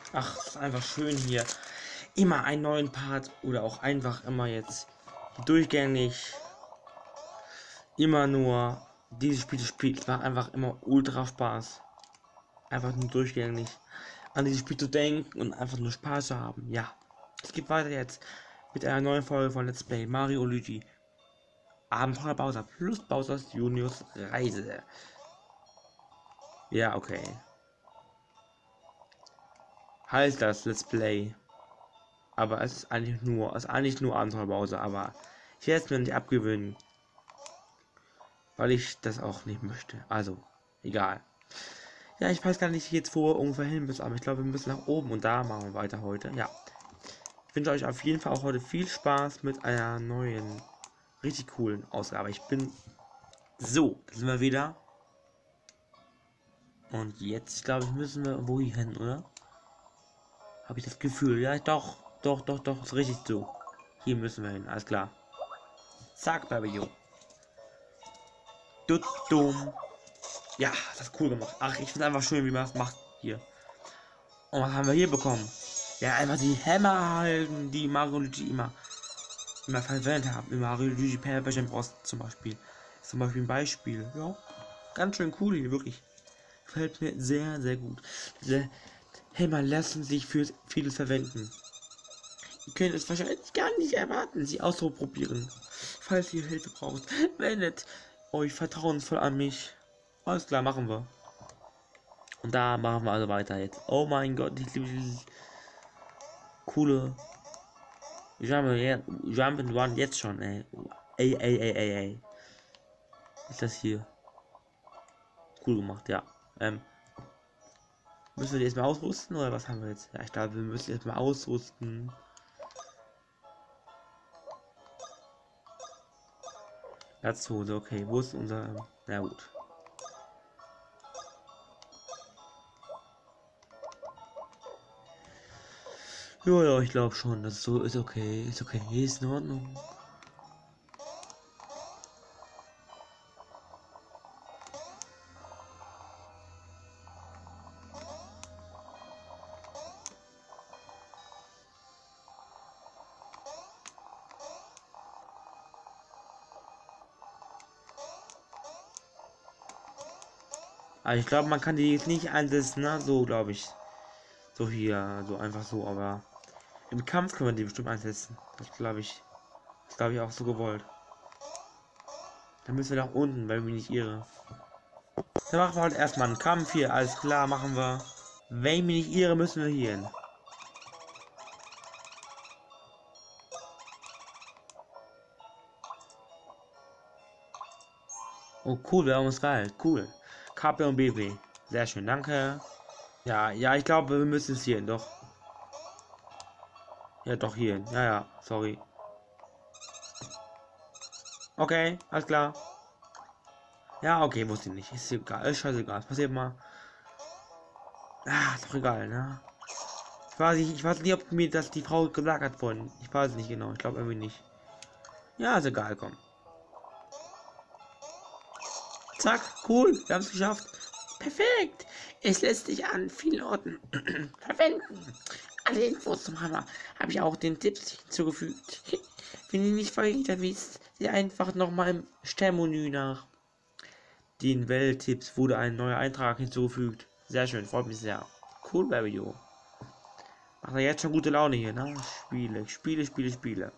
Ach, ist einfach schön hier. Immer einen neuen Part oder auch einfach immer jetzt durchgängig. Immer nur diese Spiele spielt. Es macht einfach immer ultra Spaß. Einfach nur durchgängig an dieses Spiel zu denken und einfach nur Spaß zu haben. Ja, es geht weiter jetzt mit einer neuen Folge von Let's Play Mario und Luigi Abenteuer Bowser plus Bowser's Juniors Reise. Ja, okay. Heißt das Let's Play. Aber es ist eigentlich nur Abenteuer Bowser, aber ich werde es mir nicht abgewöhnen. Weil ich das auch nicht möchte. Also, egal. Ja, ich weiß gar nicht jetzt, wo wir ungefähr hin müssen, aber ich glaube, wir müssen nach oben und da machen wir weiter heute. Ja. Ich wünsche euch auf jeden Fall auch heute viel Spaß mit einer neuen, richtig coolen Ausgabe. Ich bin so, da sind wir wieder. Und jetzt, glaube ich, müssen wir wo hier hin, oder? Habe ich das Gefühl. Ja, doch, ist richtig so. Hier müssen wir hin, alles klar. Zack, Babio. Dumm. Ja, das ist cool gemacht. Ach, ich finde einfach schön, wie man das macht hier. Und was haben wir hier bekommen? Ja, einfach die Hämmer halten, die Mario und Luigi immer verwendet haben. Im Mario Luigi Paper Jam Bros. Zum Beispiel. Ist zum Beispiel ein Beispiel. Ja, ganz schön cool hier, wirklich. Gefällt mir sehr, sehr gut. Diese Hämmer lassen sich für vieles verwenden. Ihr könnt es wahrscheinlich gar nicht erwarten, sie auszuprobieren. Falls ihr Hilfe braucht, wendet euch vertrauensvoll an mich. Alles klar, machen wir. Und da machen wir also weiter jetzt. Oh mein Gott, ich liebe dieses coole Jump and Run jetzt schon, ey. Ey. Ist das hier cool gemacht, ja. Müssen wir die erstmal ausrüsten oder was haben wir jetzt? Ja, ich glaube, wir müssen erstmal ausrüsten. Herzhose, okay. Wo ist unser. Na gut. Ja, ich glaube schon, dass so ist okay. Ist okay, ist in Ordnung. Aber ich glaube, man kann die jetzt nicht einsetzen, ne? So glaube ich. So hier, so einfach so, aber im Kampf können wir die bestimmt einsetzen. Das glaube ich. Das glaube ich auch so gewollt. Dann müssen wir nach unten, weil wir nicht irre. Dann machen wir halt erstmal einen Kampf hier, alles klar, machen wir. Wenn ich mich nicht irre, müssen wir hier hin. Oh cool, wir haben uns geil, cool. KP und BB. Sehr schön, danke. Ja, ich glaube, wir müssen es hier hin, doch. Ja, doch hier hin. Ja, sorry. Okay, alles klar. Ja, okay, wusste ich nicht. Ist egal, ist scheißegal. Passiert mal. Ah, ist doch egal, ne? Ich weiß nicht, ob mir das die Frau gesagt hat vorhin. Ich weiß nicht genau. Ich glaube irgendwie nicht. Ja, ist egal, komm. Zack, cool, wir haben es geschafft. Perfekt. Es lässt sich an vielen Orten verwenden. Alle Infos zum Hammer habe ich auch den Tipps hinzugefügt. Wenn ihr nicht weiter wisst, seht einfach nochmal im Sternmenü nach. Den Welttipps wurde ein neuer Eintrag hinzugefügt. Sehr schön, freut mich sehr. Cool, Babio. Macht er jetzt schon gute Laune hier, ne? Spiele.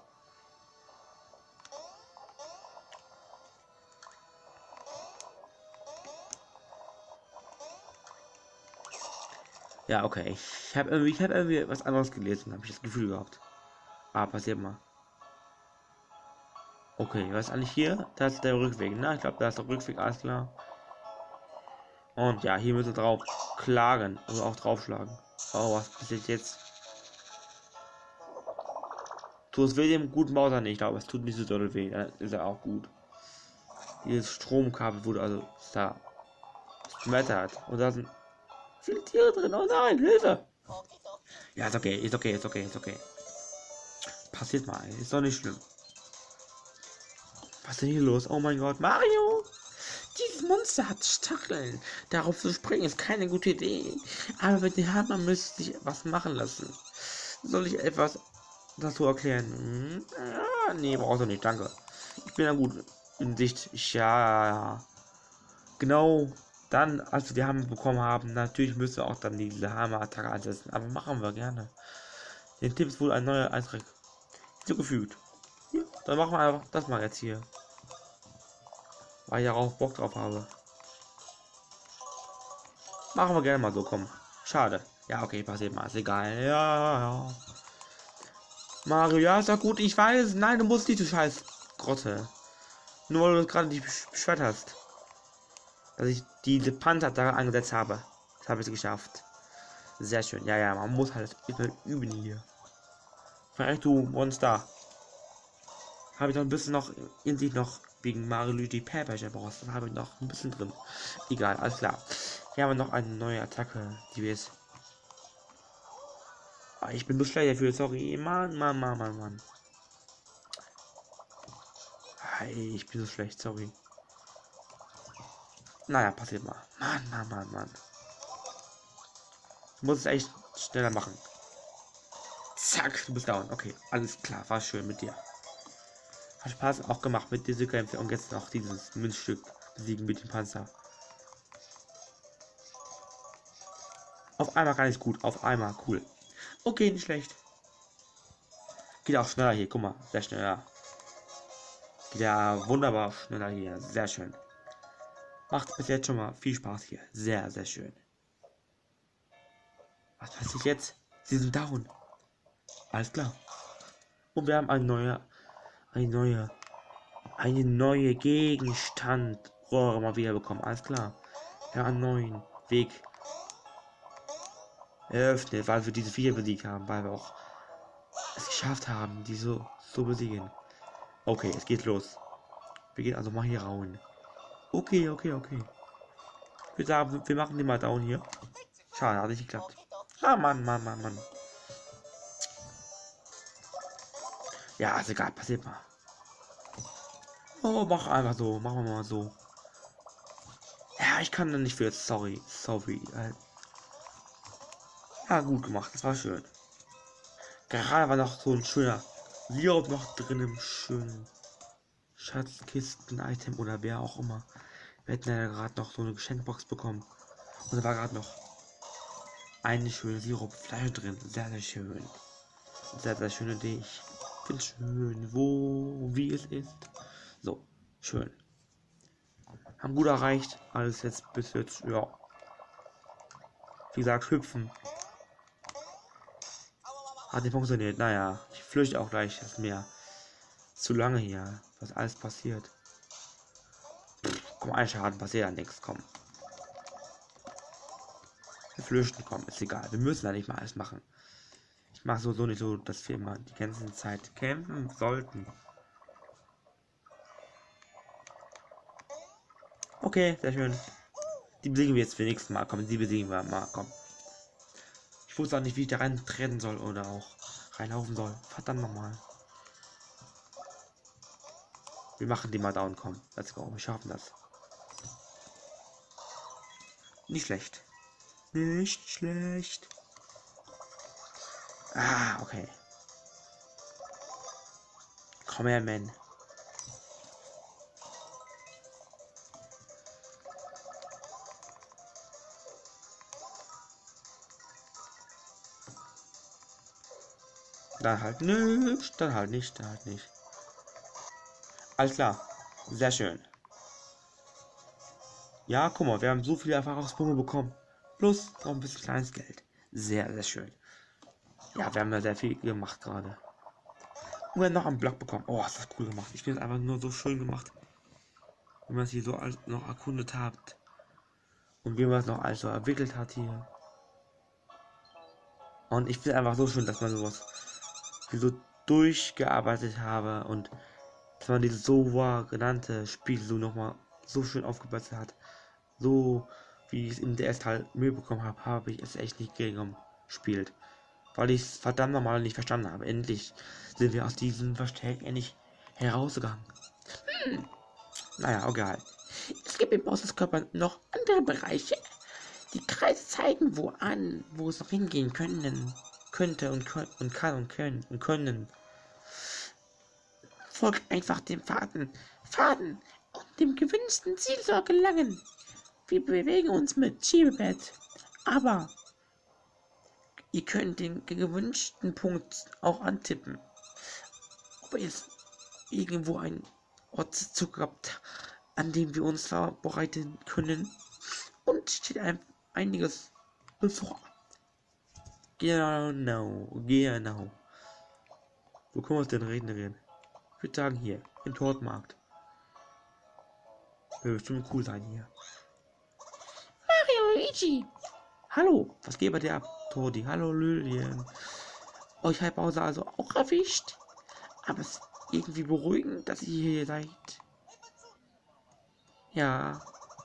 Ja, okay. Ich habe irgendwie was anderes gelesen, habe ich das Gefühl gehabt. Ah, passiert mal. Okay, was ist eigentlich hier? Das ist der Rückweg, ne? Ich glaube, da ist der Rückweg, alles klar. Und ja, hier müssen wir drauf klagen, also auch draufschlagen. Oh, was passiert jetzt? Tut es weh dem guten Bowser nicht, aber es tut nicht so doll weh. Dann ist er auch gut. Dieses Stromkabel wurde also da schmettert. Und da sind viele Tiere drin. Oh nein, Hilfe! Ja, ist okay. Passiert mal, ist doch nicht schlimm. Was ist denn hier los? Oh mein Gott, Mario! Die Das Monster hat Stacheln. Darauf zu springen ist keine gute Idee. Aber mit dem Hammer müsste ich was machen lassen. Soll ich etwas dazu erklären? Nee, brauchst du nicht, danke. Ich bin ja gut in Sicht. Ja. Genau. Dann, als wir die Hammer bekommen haben, natürlich müssen wir auch dann diese Hammer-Attacke einsetzen. Aber machen wir gerne. Den Tipp ist wohl ein neuer Eintrag zugefügt. Ja, dann machen wir einfach das mal jetzt hier. Weil ich darauf Bock drauf habe. Machen wir gerne mal so, komm. Schade. Ja, okay, passiert mal. Ist egal. Ja. Mario, ja, ist doch gut, ich weiß. Nein, du musst nicht, du scheiß Grotte. Nur weil du gerade dich beschwert hast. Dass ich diese Panther da angesetzt habe. Das habe ich geschafft. Sehr schön. Ja, man muss halt üben hier. Vielleicht du Monster. Habe ich noch ein bisschen noch in sich noch wegen Mario Luigi Paper brauchst. Dann habe ich noch ein bisschen drin. Egal, alles klar. Hier haben wir noch eine neue Attacke, die wir jetzt. Ich bin so schlecht dafür, sorry. Mann. Hey, ich bin so schlecht, sorry. Naja, passiert mal. Mann. Du musst es echt schneller machen. Zack, du bist down. Okay, alles klar, war schön mit dir. Hat Spaß auch gemacht mit dieser Kämpfe und jetzt noch dieses Münzstück besiegen mit dem Panzer. Auf einmal gar nicht gut, auf einmal cool. Okay, nicht schlecht. Geht auch schneller hier, guck mal, sehr schneller. Geht ja wunderbar schneller hier, sehr schön. Macht bis jetzt schon mal viel Spaß hier, sehr schön. Was passiert jetzt? Sie sind down. Alles klar. Und wir haben eine neue Gegenstand Rohre mal wieder bekommen. Alles klar. Ja, einen neuen Weg eröffnet, weil wir diese vier besiegt haben, weil wir auch es geschafft haben, die so besiegen. Okay, es geht los. Wir gehen also mal hier rauen. Okay. Wir sagen, wir machen die mal down hier. Schade, hat nicht geklappt. Ah, Mann. Ja, ist egal, passiert mal. Oh, mach einfach so, machen wir mal so. Ja, ich kann da nicht für jetzt, sorry. Ja, gut gemacht, das war schön. Gerade war noch so ein schöner Sirup noch drin im schönen Schatzkisten-Item oder wer auch immer. Wir hätten ja gerade noch so eine Geschenkbox bekommen. Und da war gerade noch eine schöne Sirupflasche drin. Sehr schön. Sehr schöne Idee. Ich finde schön, wie es ist. So, schön. Haben gut erreicht. Alles jetzt bis jetzt, ja. Wie gesagt, hüpfen. Hat nicht funktioniert. Naja, ich flüchte auch gleich das Meer. Zu lange hier, was alles passiert. Komm, ein Schaden passiert ja nichts, komm. Wir flüchten, komm, ist egal. Wir müssen ja nicht mal alles machen. Ich mache so nicht so, dass wir immer die ganze Zeit kämpfen sollten. Okay, sehr schön. Die besiegen wir jetzt für nächstes Mal. Komm, die besiegen wir mal, komm. Ich wusste auch nicht, wie ich da rein treten soll oder auch reinlaufen soll. Verdammt nochmal. Wir machen die mal down, komm. Let's go, wir schaffen das. Nicht schlecht. Nicht schlecht. Ah, okay. Komm her, Mann. Dann halt nicht, dann halt nicht. Alles klar. Sehr schön. Ja, guck mal, wir haben so viele Erfahrungspunkte bekommen. Plus noch ein bisschen kleines Geld. Sehr schön. Ja, wir haben ja sehr viel gemacht gerade. Und wir haben noch einen Block bekommen. Oh, ist das cool gemacht. Ich finde es einfach nur so schön gemacht. Wenn man es hier so alles noch erkundet hat. Und wie man es noch alles so entwickelt hat hier. Und ich finde einfach so schön, dass man sowas so durchgearbeitet habe und dass man dieses so genannte Spiel so nochmal so schön aufgebessert hat. So wie ich es im DS halt Mühe bekommen habe, habe ich es echt nicht gegen gespielt. Weil ich es verdammt normal nicht verstanden habe. Endlich sind wir aus diesem Versteck endlich herausgegangen. Naja, egal. Jetzt gibt im Bowsers Körper noch andere Bereiche. Die Kreise zeigen, wo es noch hingehen könnte und kann und können. Folgt einfach dem Faden und dem gewünschten Ziel zu gelangen. Wir bewegen uns mit Schiebebett, aber ihr könnt den gewünschten Punkt auch antippen. Ob ihr jetzt irgendwo einen Ortszug habt, an dem wir uns vorbereiten können. Und steht einiges bevor. Genau. Wo kommen wir denn reden? Ich würde sagen hier, im Tortmarkt. Wird bestimmt cool sein hier. Mario Luigi! Hallo, was geht bei dir ab, Todi? Hallo Lilien. Euch halb Bowser also auch erwischt. Aber es ist irgendwie beruhigend, dass ihr hier seid. Ja.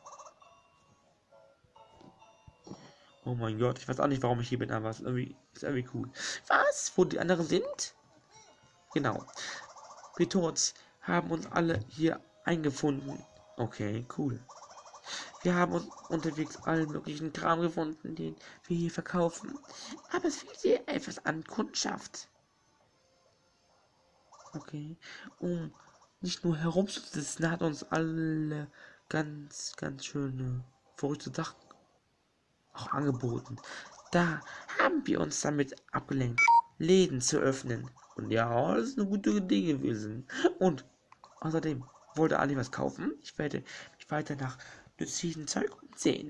Oh mein Gott, ich weiß auch nicht, warum ich hier bin, aber es ist irgendwie cool. Was? Wo die anderen sind? Genau. Wir Torts haben uns alle hier eingefunden. Okay, cool. Wir haben uns unterwegs allen möglichen Kram gefunden, den wir hier verkaufen. Aber es fehlt hier etwas an Kundschaft. Okay. Um nicht nur herumzusitzen, hat uns alle ganz schöne verrückte Sachen auch angeboten. Da haben wir uns damit abgelenkt, Läden zu öffnen. Und ja, das ist eine gute Idee gewesen. Und außerdem wollte Ali was kaufen. Ich werde mich weiter nach nützlichen Zeug umsehen.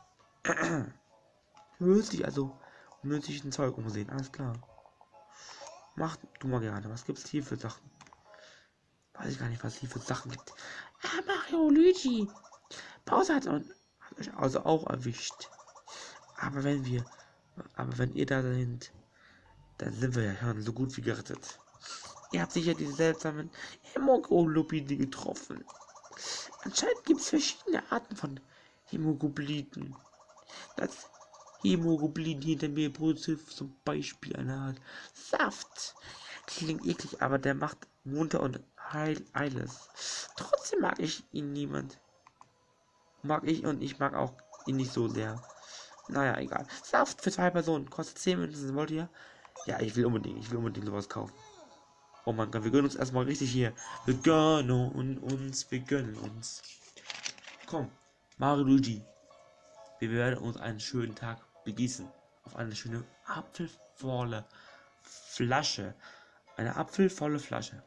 Nützlichen Zeug umsehen, alles klar. Mach du mal gerne. Was gibt's hier für Sachen? Weiß ich gar nicht, was es hier für Sachen gibt. Ah, Mario Luigi. Pause hat euch also auch erwischt. Aber wenn ihr da sind, dann sind wir ja schon so gut wie gerettet. Ihr habt sicher diese seltsamen Hämoglobine getroffen. Anscheinend gibt es verschiedene Arten von Hämoglobinen. Das Hämoglobin hinter mir produziert zum Beispiel eine Art Saft. Klingt eklig, aber der macht munter und heiles. Trotzdem mag ich ihn niemand. Ich mag auch ihn nicht so sehr. Naja, egal. Saft für 2 Personen. Kostet 10 Münzen. Wollt ihr? Ja, ich will unbedingt sowas kaufen. Oh mein Gott, wir gönnen uns erstmal richtig hier. Wir gönnen uns. Komm, Mario Luigi. Wir werden uns einen schönen Tag begießen. Auf eine schöne apfelvolle Flasche. Eine apfelvolle Flasche.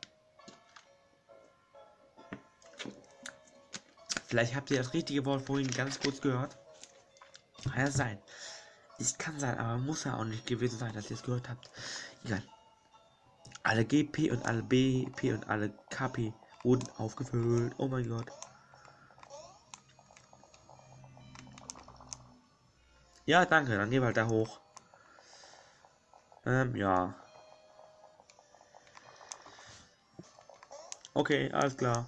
Vielleicht habt ihr das richtige Wort vorhin ganz kurz gehört. Kann ja sein. Es kann sein, aber muss ja auch nicht gewesen sein, dass ihr es gehört habt. Egal. Alle GP und alle BP und alle KP wurden aufgefüllt. Oh mein Gott. Ja, danke. Dann gehen wir halt da hoch. Ja. Okay, alles klar.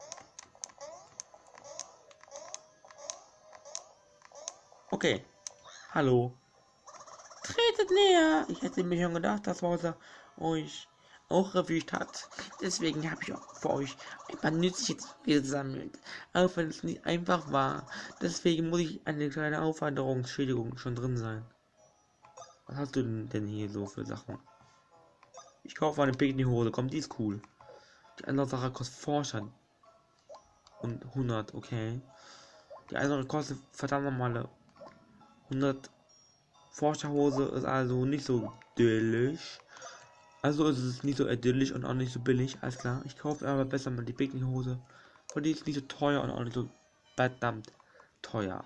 Okay. Hallo. Tretet näher. Ich hätte mir schon gedacht, dass Bowser euch auch erwischt hat. Deswegen habe ich auch für euch ein paar nützliche Dinge gesammelt. Auch wenn es nicht einfach war. Deswegen muss ich eine kleine Aufwanderungsschädigung schon drin sein. Was hast du denn hier so für Sachen? Ich kaufe eine Picknickhose. Komm, die ist cool. Die andere Sache kostet Forscher. Und 100, okay. Die andere kostet verdammt normale 100. Forscherhose ist also nicht so idyllisch. Also ist es nicht so idyllisch und auch nicht so billig. Alles klar. Ich kaufe aber besser mal die Picknickhose. Weil die ist nicht so teuer und auch nicht so verdammt teuer.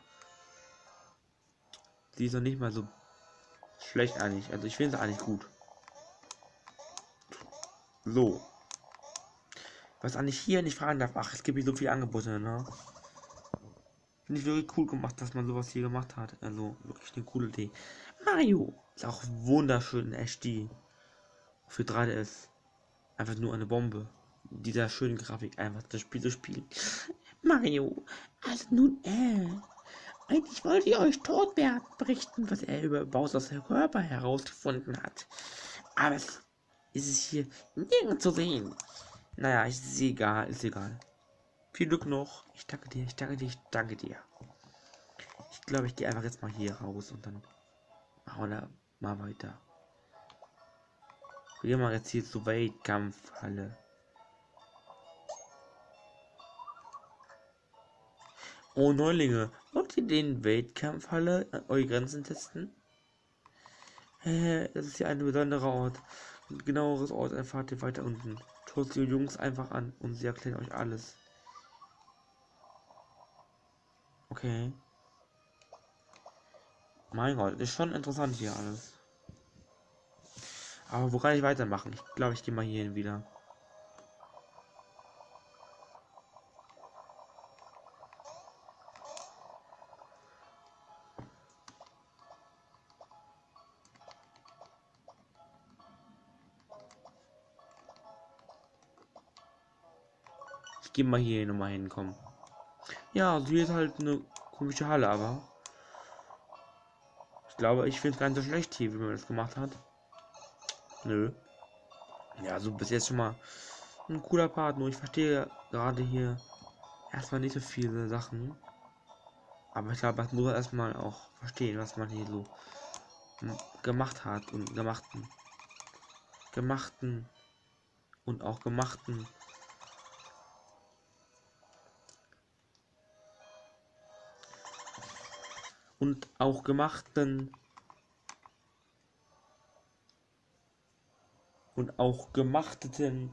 Die ist noch nicht mal so schlecht eigentlich. Also ich finde sie eigentlich gut. So. Was eigentlich hier nicht fragen darf. Ach, es gibt hier so viele Angebote, ne? Finde ich wirklich cool gemacht, dass man sowas hier gemacht hat. Also wirklich eine coole Idee. Mario ist auch wunderschön in HD. Für 3DS. Einfach nur eine Bombe. Dieser schönen Grafik einfach das Spiel zu spielen. Mario, also nun, eigentlich wollte ich euch Todbert berichten, was er über Bowsers Körper herausgefunden hat. Aber ist es hier nirgends zu sehen. Naja, ist egal. Viel Glück noch. Ich danke dir, ich danke dir, ich danke dir. Ich glaube, ich gehe einfach jetzt mal hier raus und dann machen wir da mal weiter. Wir gehen mal jetzt hier zur Wettkampfhalle. Oh, Neulinge, wollt ihr den Wettkampfhalle eure Grenzen testen? Das ist hier ein besonderer Ort. Ein genaueres Ort erfahrt ihr weiter unten. Schaut die Jungs einfach an und sie erklären euch alles. Okay. Mein Gott, ist schon interessant hier alles. Aber wo kann ich weitermachen? Ich glaube, ich gehe mal hierhin wieder. Ich gehe mal hier nochmal hinkommen. Ja, also hier ist halt eine komische Halle, aber ich glaube, ich finde es gar nicht so schlecht hier, wie man das gemacht hat. Nö. Ja, so bis jetzt schon mal ein cooler Part, nur ich verstehe gerade hier erstmal nicht so viele Sachen. Aber ich glaube, das muss man erstmal auch verstehen, was man hier so gemacht hat und gemachten und auch gemachten. Und auch gemachten und auch gemachteten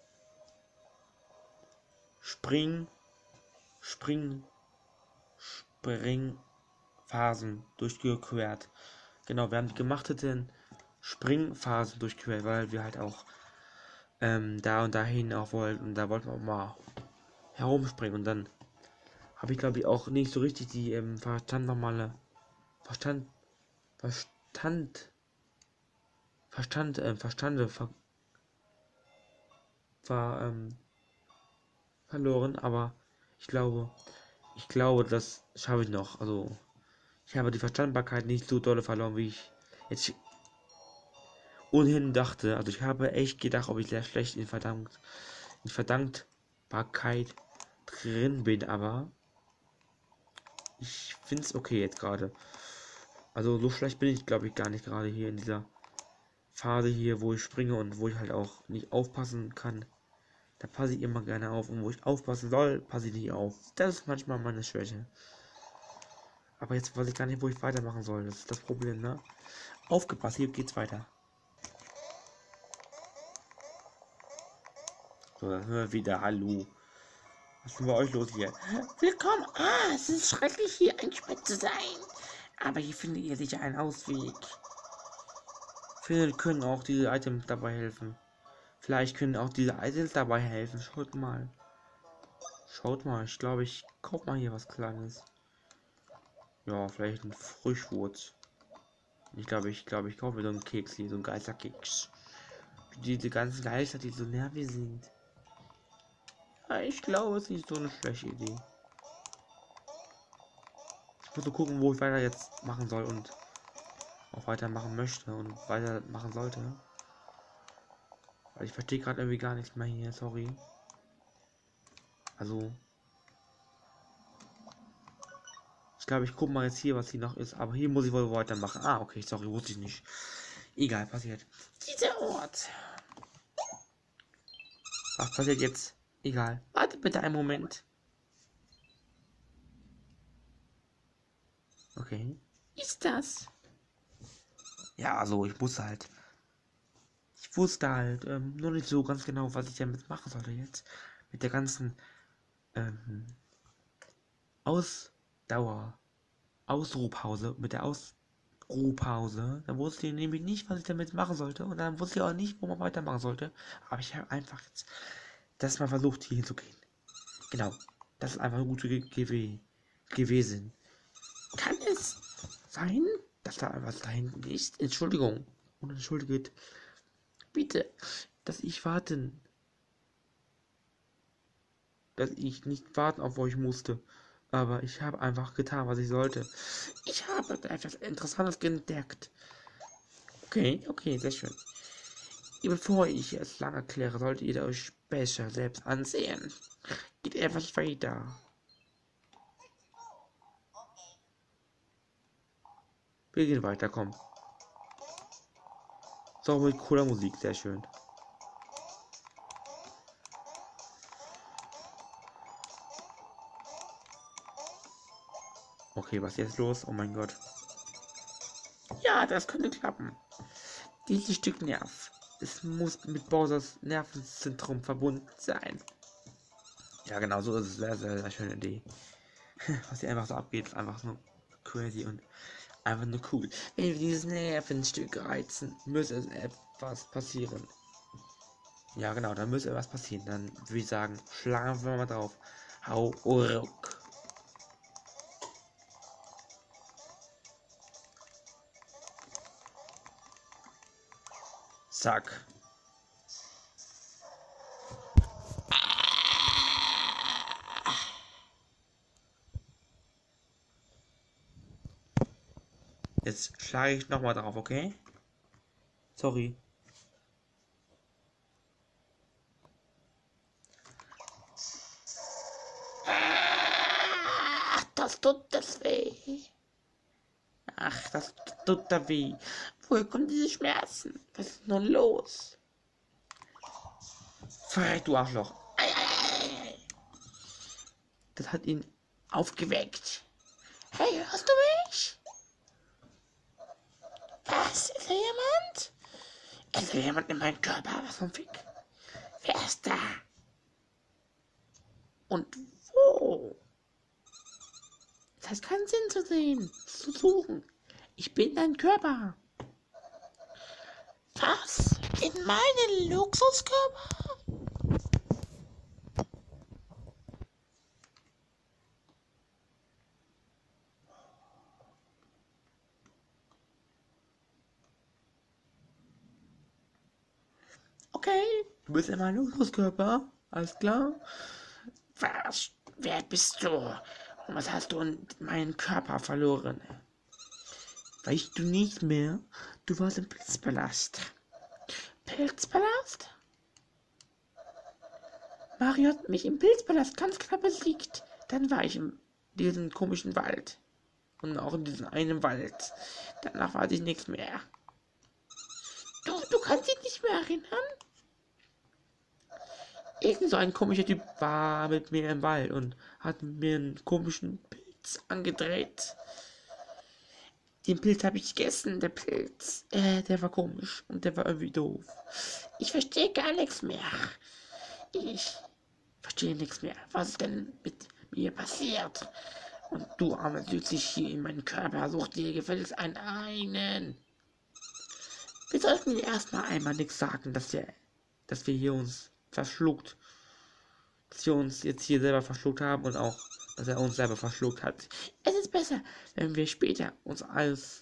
Springphasen durchquert. Genau, wir haben die gemachteten Springphasen durchquert, weil wir halt auch da und dahin auch wollten und da wollten wir auch mal herumspringen und dann habe ich glaube ich auch nicht so richtig die Verstand verloren, aber ich glaube, das schaffe ich noch. Also ich habe die Verstandbarkeit nicht so dolle verloren, wie ich jetzt ohnehin dachte. Also ich habe echt gedacht, ob ich sehr schlecht in Verdankbarkeit drin bin, aber ich finde es okay jetzt gerade. Also so schlecht bin ich glaube ich gar nicht gerade hier in dieser Phase hier, wo ich springe und wo ich halt auch nicht aufpassen kann. Da passe ich immer gerne auf und wo ich aufpassen soll, passe ich nicht auf. Das ist manchmal meine Schwäche. Aber jetzt weiß ich gar nicht, wo ich weitermachen soll. Das ist das Problem, ne? Aufgepasst, hier geht's weiter. So, dann hören wir wieder. Hallo. Was ist denn bei euch los hier? Willkommen. Ah, es ist schrecklich, hier eingesperrt zu sein. Aber hier findet ihr sicher einen Ausweg. Vielleicht können auch diese Items dabei helfen. Vielleicht können auch diese Items dabei helfen. Schaut mal. Schaut mal, ich glaube, ich kaufe mal hier was Kleines. Ja, vielleicht ein Frischwurz. Ich glaube, ich kaufe mir so einen Keks hier, so einen Geisterkeks. Diese ganzen Geister, die so nervig sind. Ja, ich glaube, es ist nicht so eine schlechte Idee. Ich muss so gucken, wo ich weiter jetzt machen soll und auch weitermachen möchte und weitermachen sollte. Weil ich verstehe gerade irgendwie gar nichts mehr hier, sorry. Also. Ich glaube, ich gucke mal jetzt hier, was hier noch ist. Aber hier muss ich wohl weitermachen. Ah, okay, sorry, wusste ich nicht. Egal, passiert. Dieser Ort. Was passiert jetzt? Egal. Warte bitte einen Moment. Okay. Ist das? Ja, also ich wusste halt. Ich wusste halt nur nicht so ganz genau, was ich damit machen sollte jetzt. Mit der ganzen Ausdauer. Ausruhpause. Mit der Ausruhpause. Da wusste ich nämlich nicht, was ich damit machen sollte. Und dann wusste ich auch nicht, wo man weitermachen sollte. Aber ich habe einfach jetzt das mal versucht, hier hinzugehen. Genau. Das ist einfach eine gute gewesen. Kann es sein, dass da was da hinten ist? Entschuldigung. Und entschuldigt. Bitte, dass ich warten. Dass ich nicht warten auf euch musste. Aber ich habe einfach getan, was ich sollte. Ich habe etwas Interessantes entdeckt. Okay, sehr schön. Bevor ich es lang erkläre, solltet ihr euch besser selbst ansehen. geht etwas weiter. Wir gehen weiter, komm. So, mit cooler Musik, sehr schön. Okay, was ist jetzt los? Oh mein Gott. Ja, das könnte klappen. Dieses Stück Nerv. Es muss mit Bowsers Nervenzentrum verbunden sein. Ja, genau, so ist es. Sehr, sehr, sehr schöne Idee. Was hier einfach so abgeht, ist einfach so crazy und einfach nur cool. Wenn wir dieses Nervenstück reizen, müsste etwas passieren. Ja, genau, dann müsste etwas passieren. Dann würde ich sagen, schlagen wir mal drauf. Hau ruck. Zack. Jetzt schlage ich nochmal drauf, okay? Sorry. Ach, das tut das weh. Ach, das tut da weh. Woher kommen diese Schmerzen? Was ist nun los? Verreck, du Arschloch. Das hat ihn aufgeweckt. Hey, hörst du mich? Was? Ist da jemand? Ist da jemand in meinem Körper? Was vom Fick? Wer ist da? Und wo? Es hat keinen Sinn zu sehen, zu suchen. Ich bin dein Körper. Was? In meinen Luxuskörper? Okay, du bist in meinem Luxuskörper. Alles klar? Was? Wer bist du? Und was hast du in meinen Körper verloren? Weißt du nicht mehr? Du warst im Pilzpalast. Pilzpalast? Mario hat mich im Pilzpalast ganz knapp besiegt. Dann war ich in diesem komischen Wald. Und auch in diesem einen Wald. Danach weiß ich nichts mehr. Du kannst dich nicht mehr erinnern? Irgend so ein komischer Typ war mit mir im Wald und hat mir einen komischen Pilz angedreht. Den Pilz habe ich gegessen, der Pilz. Der war komisch und der war irgendwie doof. Ich verstehe gar nichts mehr. Ich verstehe nichts mehr. Was ist denn mit mir passiert? Und du arme Süßig hier in meinen Körper, such dir gefälligst einen. Wir sollten ihm erstmal einmal nichts sagen, dass wir hier uns verschluckt. Dass wir uns jetzt hier selber verschluckt haben und auch, dass er uns selber verschluckt hat. Es ist besser, wenn wir später uns alles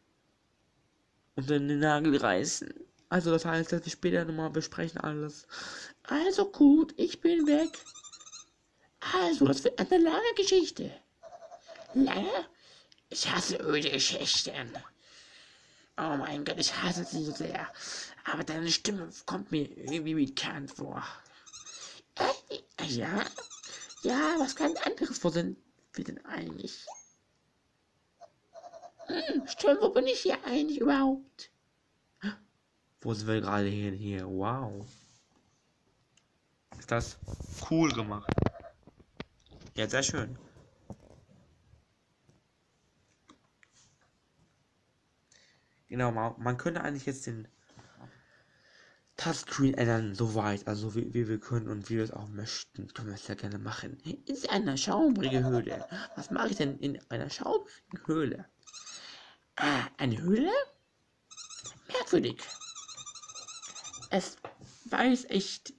unter den Nagel reißen. Also das heißt, dass wir später nochmal besprechen alles. Also gut, ich bin weg. Also, das wird eine lange Geschichte. Lange? Ich hasse öde Geschichten. Oh mein Gott, ich hasse sie so sehr. Aber deine Stimme kommt mir irgendwie bekannt vor. Ja? Ja, was ganz anderes. Wo sind wir denn eigentlich? Stimmt, wo bin ich hier eigentlich überhaupt? Wo sind wir gerade hier? Wow. Ist das cool gemacht. Ja, sehr schön. Genau, man könnte eigentlich jetzt den Touchscreen ändern, soweit, also wie wir können und wie wir es auch möchten, können wir es ja gerne machen. Ist eine schaumrige Höhle. Was mache ich denn in einer schaumrigen Höhle? Eine Höhle? Merkwürdig. Es weiß echt.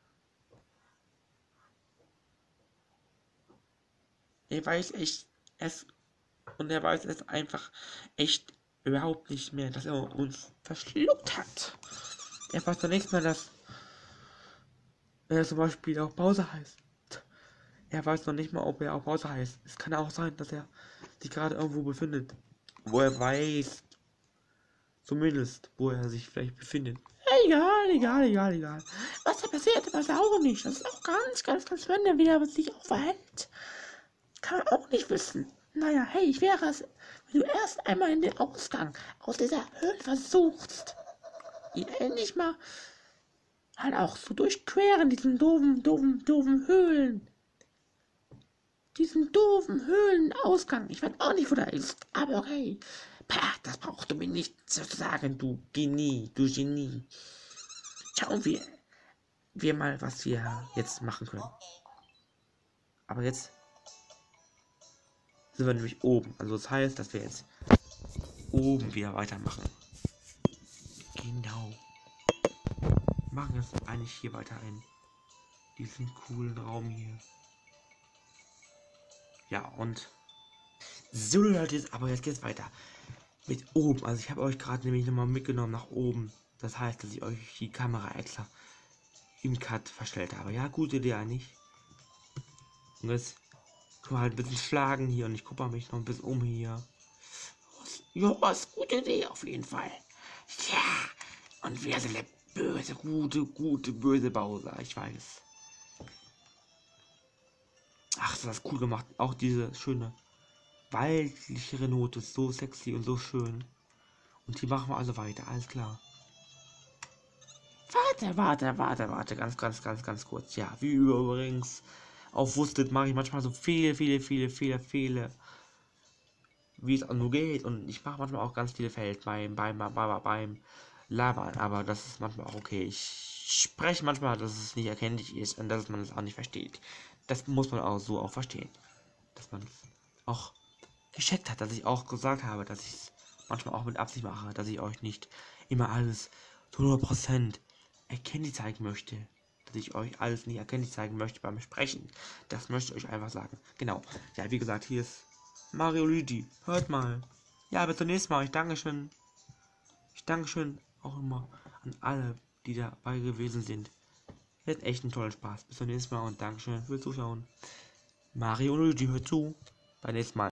Er weiß echt es und er weiß es einfach echt überhaupt nicht mehr, dass er uns verschluckt hat. Er weiß doch nicht mehr, dass er zum Beispiel auch Pause heißt. Er weiß noch nicht mal, ob er auch Pause heißt. Es kann auch sein, dass er sich gerade irgendwo befindet, wo er weiß, Zumindest, wo er sich vielleicht befindet. Egal. Was da passiert, weiß er auch nicht. Das ist auch ganz, wenn er wieder sich auch verhält. Kann man auch nicht wissen. Naja, hey, ich wäre es, wenn du erst einmal in den Ausgang aus dieser Höhle versuchst, ihn endlich mal halt auch so durchqueren, diesen doofen Höhlen. Diesen doofen Höhlenausgang. Ich weiß auch nicht, wo der ist, aber okay. Pah, das brauchst du mir nicht zu sagen, du Genie. Schauen wir mal, was wir jetzt machen können. Aber jetzt sind wir nämlich oben. Also das heißt, dass wir jetzt oben wieder weitermachen. Genau. Machen jetzt eigentlich hier weiter in diesen coolen Raum hier. Ja, und so Leute, aber jetzt geht's weiter. Mit oben. Also ich habe euch gerade nämlich nochmal mitgenommen nach oben. Das heißt, dass ich euch die Kamera extra im Cut verstellt habe. Ja, gute Idee eigentlich. Und jetzt können wir halt ein bisschen schlagen hier und ich gucke mich noch ein bisschen um hier. Ja, was gute Idee auf jeden Fall. Ja, und wir sind der böse, böse Bowser, ich weiß. Ach, das ist cool gemacht. Auch diese schöne waldlichere Note ist so sexy und so schön. Und hier machen wir also weiter, alles klar. Warte, ganz kurz. Ja, wie übrigens auf wusstet, mache ich manchmal so viele, wie es auch nur geht. Und ich mache manchmal auch ganz viele Fehler beim Labern, aber das ist manchmal auch okay. Ich spreche manchmal, dass es nicht erkenntlich ist und dass man es auch nicht versteht. Das muss man auch so auch verstehen. Dass man auch gecheckt hat, dass ich auch gesagt habe, dass ich es manchmal auch mit Absicht mache, dass ich euch nicht immer alles zu 100% erkenntlich zeigen möchte. Dass ich euch alles nicht erkenntlich zeigen möchte beim Sprechen. Das möchte ich euch einfach sagen. Genau. Ja, wie gesagt, hier ist Mario Luigi. Hört mal. Ja, bis zum nächsten Mal. Ich danke schön auch immer an alle, die dabei gewesen sind. Wir hatten echt einen tollen Spaß. Bis zum nächsten Mal und Dankeschön fürs Zuschauen. Mario Luigi, hört zu. Beim nächsten Mal.